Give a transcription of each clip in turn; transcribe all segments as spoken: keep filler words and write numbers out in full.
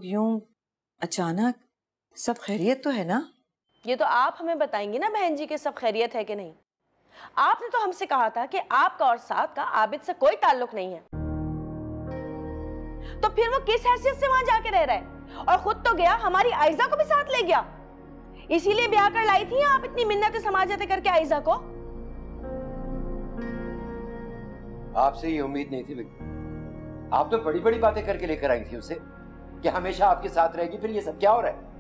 यूं अचानक सब खैरियत तो है ना? ये तो आप हमें बताएंगी ना बहन जी कि सब खैरियत है कि नहीं। आपने तो हमसे कहा था कि आपका और साद का आबिद से कोई ताल्लुक नहीं है, तो फिर वो किस हैसियत से वहां जाके रह रहा है? और खुद तो गया, हमारी आयजा को भी साथ ले गया। इसीलिए ब्याह कर लाई थी आप इतनी मिन्नतें समाजतें करके आयजा को। आपसे ये उम्मीद नहीं थी विक्की। आप तो बड़ी बड़ी बातें करके लेकर आई थी उसे कि हमेशा आपके साथ रहेगी, फिर ये सब क्या हो रहा है?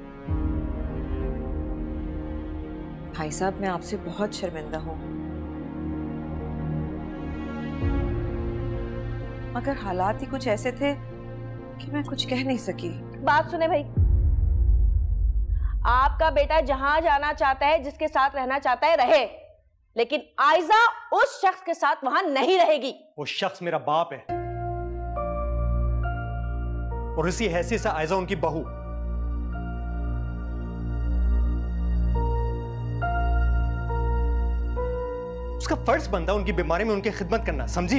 भाई साहब, मैं आपसे बहुत शर्मिंदा हूँ, मगर हालात ही कुछ ऐसे थे कि मैं कुछ कह नहीं सकी। बात सुने भाई, आपका बेटा जहां जाना चाहता है, जिसके साथ रहना चाहता है, रहे, लेकिन आयजा उस शख्स के साथ वहां नहीं रहेगी। वो शख्स मेरा बाप है और इसी हैसियत से आयजा उनकी बहू। उसका फर्ज बनता है उनकी बीमारी में उनकी खिदमत करना, समझी?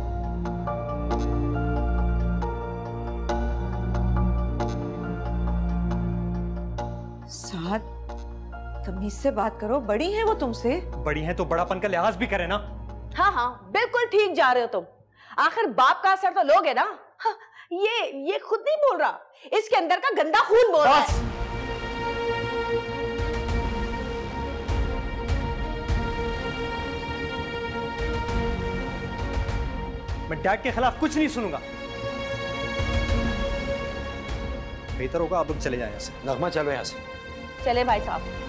साद, तमीज से बात करो, बड़ी हैं वो तुमसे। बड़ी हैं तो बड़ापन का लिहाज भी करे ना। हाँ हाँ, बिल्कुल ठीक जा रहे हो तुम। आखिर बाप का असर तो लोगे ना। हाँ, ये ये खुद नहीं बोल रहा, इसके अंदर का गंदा खून बोल रहा है। मैं डैड के खिलाफ कुछ नहीं सुनूंगा। बेहतर होगा आप लोग चले जाएं यहाँ से। नगमा चलो यहाँ से। चले भाई साहब।